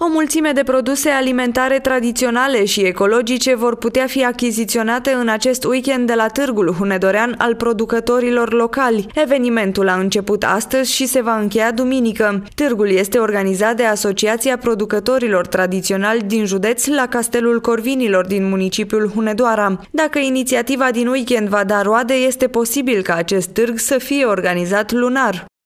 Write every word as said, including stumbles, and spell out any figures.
O mulțime de produse alimentare tradiționale și ecologice vor putea fi achiziționate în acest weekend de la Târgul Hunedorean al producătorilor locali. Evenimentul a început astăzi și se va încheia duminică. Târgul este organizat de Asociația Producătorilor Tradiționali din județ la Castelul Corvinilor din municipiul Hunedoara. Dacă inițiativa din weekend va da roade, este posibil ca acest târg să fie organizat lunar.